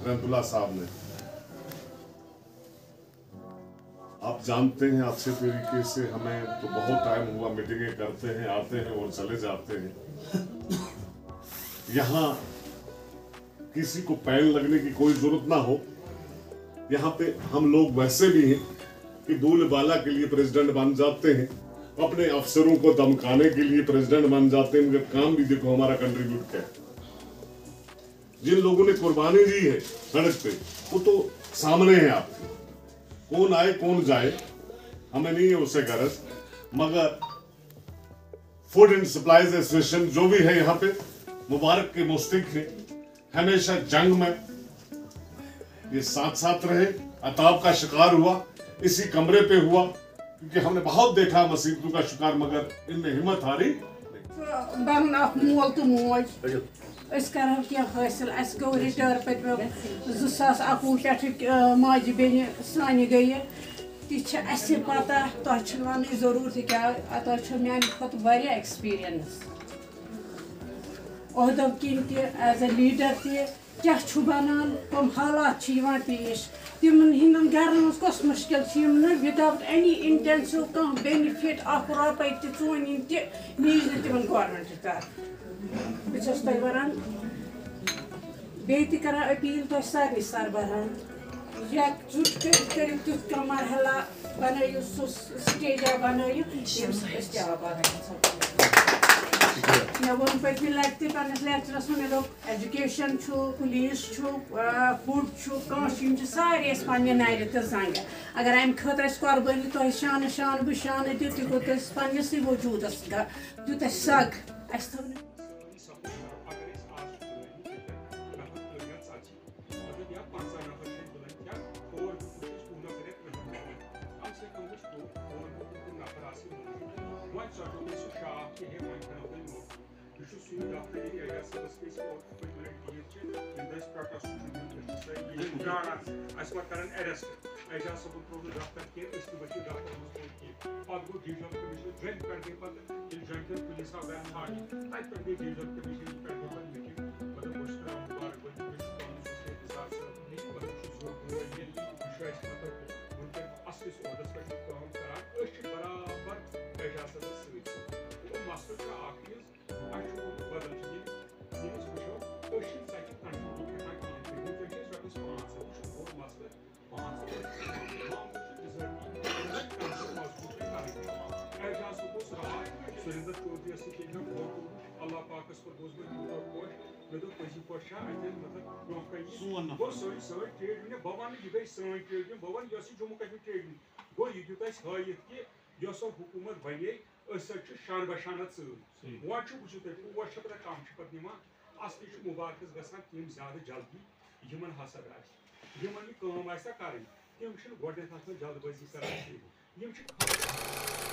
रहमतुल्लाह साहब ने, आप जानते हैं अच्छे तरीके से, हमें तो बहुत टाइम हुआ, मीटिंगें करते हैं, आते हैं और चले जाते हैं। यहाँ किसी को पैन लगने की कोई जरूरत ना हो। यहाँ पे हम लोग वैसे भी हैं कि दूल्हे बाला के लिए प्रेसिडेंट बन जाते हैं, अपने अफसरों को धमकाने के लिए प्रेसिडेंट बन जाते हैं। उनका काम भी देखो हमारा कंट्रीब्यूट क्या है। जिन लोगों ने कुर्बानी दी है सड़क पे, वो तो सामने है आपके। कौन आए कौन जाए हमें नहीं है उससे गरज, मगर फूड एंड सप्लाईज एसोसिएशन जो भी है यहाँ पे मुबारक के मुस्तक है। हमेशा जंग में ये साथ साथ रहे, अताब का शिकार हुआ इसी कमरे पे हुआ, क्योंकि हमने बहुत देखा मुसीबतों का शिकार, मगर इनमें हिम्मत हारी। हासिल गो रिटायर पे 2021 पे माजि बेन सान गई ती पता तुम वन जरूर क्या मान खुद एक्सपीरियंस ओहदों किन एज ए लीडर क्या बनान कम हालात पेश तिमन हिंदन गरन कस मुश्किल विदाउट एनी इंटेंसिव कह बेनिफिट अख रुपये तोन नीज तिमन गवर्नमेंट तरफ बस वन बेहतर अपील तुम सारे सरबराहन एकजुट कर तुथ कह मरहला बनू स्टेजा बनू मे वो पत्म लटि पस लेक्चरस मे दोप एजुकेशन पुलिस फूड सारे पे नार तो जंग अगर अम खर कुर्बानी तुम शान शान बह शान दित यह गो पस वजूदस दित सग Aijaz Ahmed Khan Chairman के इस बच्चे डॉक्टर मुझको और वो डिवीजन कमीशन ज्वाइन करके पर इन ज्वाइन पुलिस का बैन था आज तक भी डिवीजन कमीशन करके पर मीटिंग मतलब मुश्किल मुबारक बच्चे के साथ नहीं मतलब जो ये विश्वास मतलब उनके असली ऑर्डर्स का काम करा उस बराबर Aijaz Ahmed स्विच वो मास्टर का आखिर आशु बदल चुकी ये इसको क्वेश्चन साइड कंट्रोल करना कि ये रिस्पांस वो master Allah Pakas for those who are poor, whether Kazi Pasha, and then Mother go so trade in a Bavan, you guys so trade in Bavan, Yossi Jammu trade. Go you guys high Yosso Hukuma Baye, a such a Shan Bashanat. What you watch up the township of Nima, ask you Mubarak is the sun, Tim Zada Jaldi, human Hasadas. Human come as a current. You should go and have a Jalbazi.